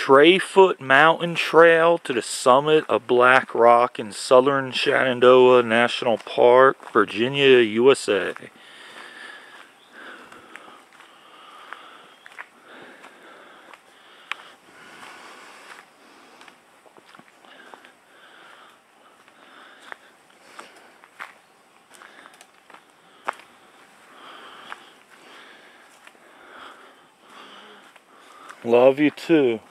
Trafoot Mountain Trail to the summit of Black Rock in southern Shenandoah National Park, Virginia, USA. Love you too.